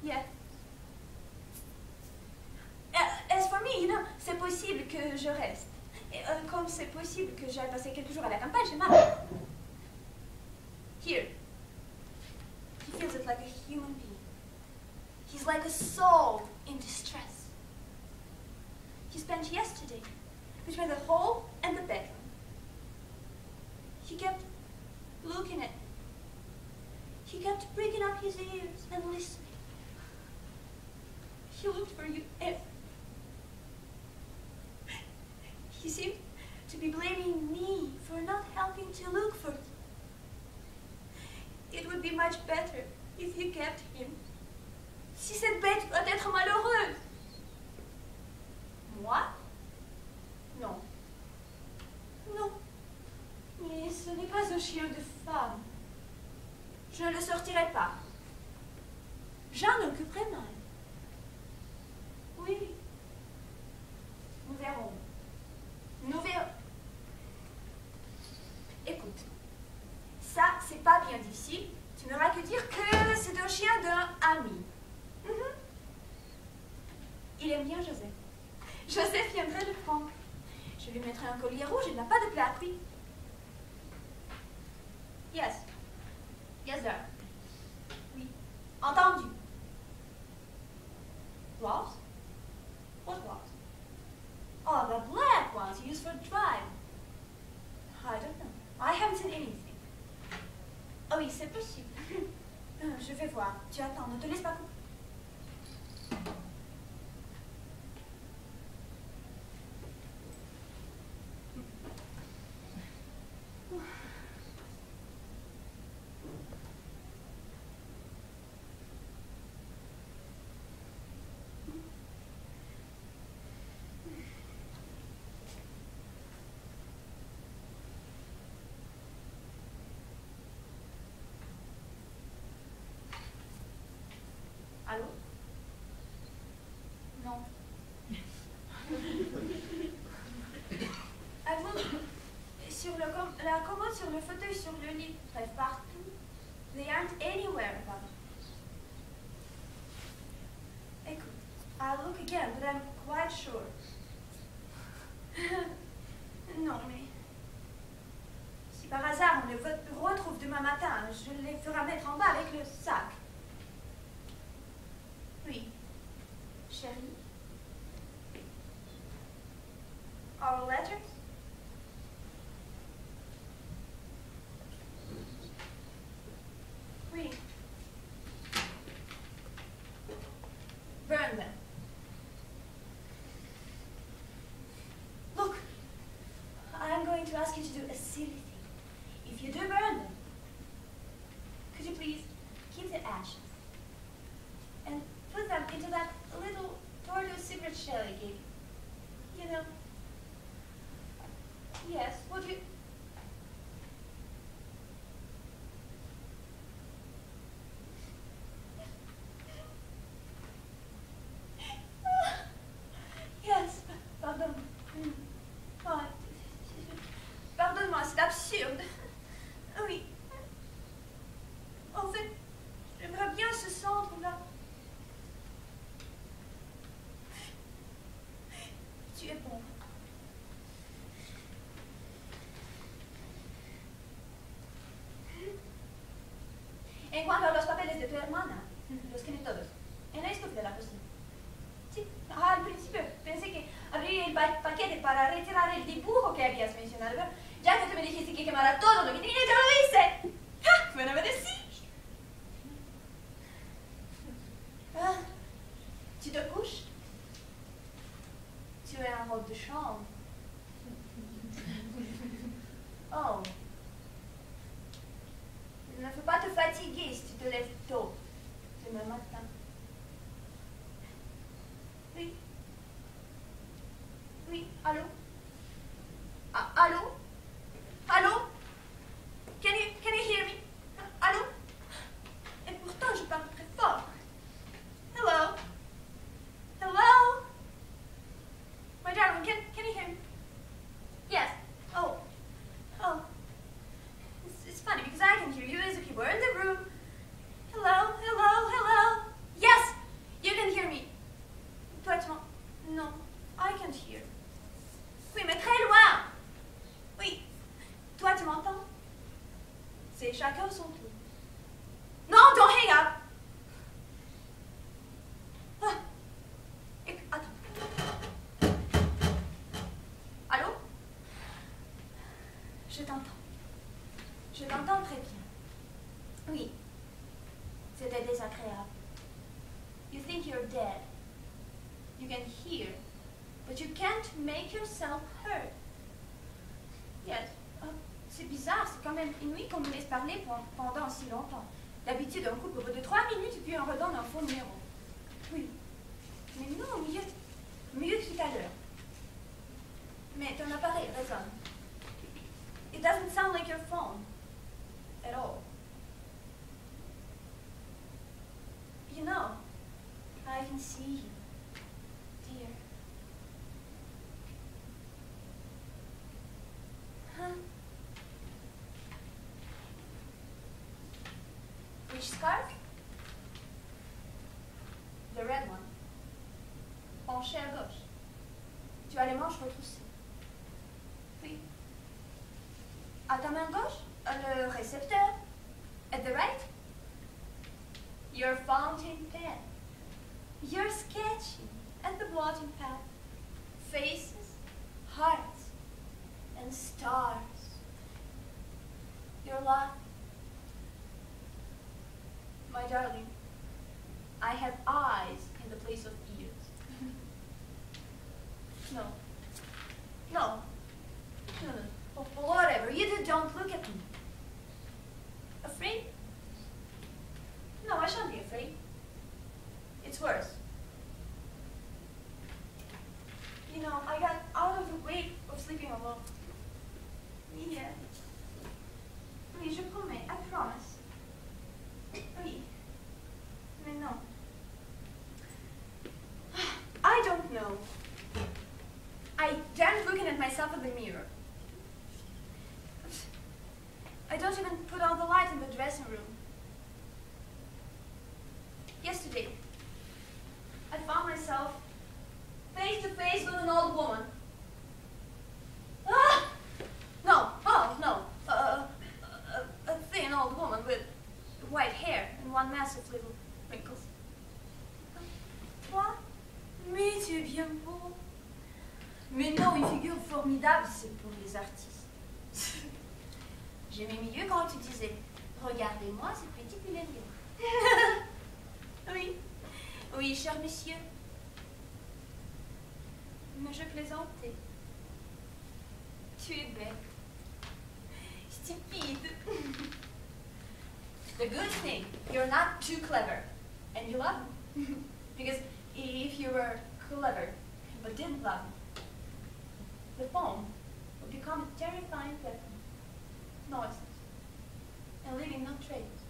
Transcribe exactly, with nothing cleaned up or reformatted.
Yes. Uh, as for me, you know, c'est possible que je reste. Et, uh, comme c'est possible que j'aille passer quelques jours à la campagne chez maman. Here. He feels it like a human being. He's like a soul in distress. He spent yesterday between the hall and the bedroom. He kept looking at me. He kept pricking up his ears and listening. He looked for you everywhere. He seemed to be blaming me for not helping to look for you. It would be much better if you kept him. Si cette bête doit être malheureuse. Moi? Non. Non. Mais ce n'est pas un chien de femme. Je ne le sortirai pas. J'en occuperai mal. Oui. Nous verrons. Nous verrons. Écoute, ça, c'est pas bien difficile. Tu n'auras que dire que c'est un chien d'un ami. Mm-hmm. Il aime bien Joseph. Joseph viendrait le prendre. Je lui mettrai un collier rouge, il n'a pas de plaque, oui. Yes. Yes, sir. Oui. Entendu. Gloves? What gloves? Oh, the black ones used for driving. I don't know. I haven't seen anything. Oh oui, c'est possible. Je vais voir. Tu attends, ne te laisse pas couper. Allô? Non. Avoue, sur le com la commode, sur le fauteuil, sur le lit, bref, partout, they aren't anywhere about it. Écoute, I'll look again, but I'm quite sure. Non, mais si par hasard on les retrouve demain matin, je les ferai mettre en bas avec le sac. Oui, chérie. Our letters? Oui. Burn them. Look, I'm going to ask you to do a silly thing. If you do burn them, could you please keep the ashes and put them into that little tortoise secret shell I gave you? You know? Yes, would you? Yes, pardon. Oh, pardonne-moi, c'est absurde. Oui. En fait, j'aimerais bien ce centre-là. Tu es bon. En cuanto a los papeles de tu hermana, los tiene todos. En la estúpida de la cocina. Sí, al principio pensé que abriría el pa paquete para retirar el dibujo que habías mencionado, pero ya que tú me dijiste que quemara todo lo que tenía, yo lo hice. ¡Ja! Bueno, me decís. Ah, tu te couches? Tu es en robe de chambre. Oh. Il ne faut pas te fatiguer si tu te lèves tôt, demain matin. Oui. Oui, allô? Ah, allô? Allô? Can you, can you hear me? Allô? Et pourtant, je parle très fort. Hello? Hello? My darling, can, can you hear me? Yes. Oh. Oh. It's, it's funny because I can hear you as if you were in the room. Hello? Hello? Hello? Yes! C'est chacun son tour. Non, don't hang up! Ah. Et, attends. Allô? Je t'entends. Je t'entends très bien. Oui. C'était désagréable. You think you're dead. You can hear, but you can't make yourself heard. Yes. Oh, c'est bizarre, c'est quand même inouï qu'on me laisse parler pendant si longtemps. D'habitude, on coupe au bout de trois minutes et puis on redonne un faux numéro. Oui. Mais non, au milieu, au milieu de tout à l'heure. Mais ton appareil résonne. It doesn't sound like your phone. At all. You know, I can see you, dear. Huh? Which scarf? The red one. Penché à gauche. Tu as les manches retroussées. Oui. À ta main gauche, le récepteur. At the right, your fountain pen. You're sketching at the blotting pad. Faces, hearts, and stars. You're laughing. My darling, I have eyes in the place of ears. No. No. No, no. Oh, whatever. You just don't look at me. Afraid? No, I shan't be afraid. It's worse. You know, I got out of the way of sleeping alone. Yeah. Oui, je promets, I promise. Oui. Mais non. I don't know. I damn looking at myself in the mirror. I don't even put on the light in the dressing room. Yesterday, I found myself face to face with an old woman. Ah! No, oh, no. Uh, a, a thin old woman with white hair and one massive little wrinkles. Toi? Mais tu es bien beau. Mais non, une figure formidable, c'est pour les artistes. J'aimais mieux quand tu disais « Regardez-moi ces petits pilérions. » Oui, oui, cher monsieur. Mais je plaisantais. Tu es bête. Stupide. The good thing, you're not too clever. And you love me. Because if you were clever, but didn't love me, the poem would become a terrifying weapon. Noiseless. And leaving no trace.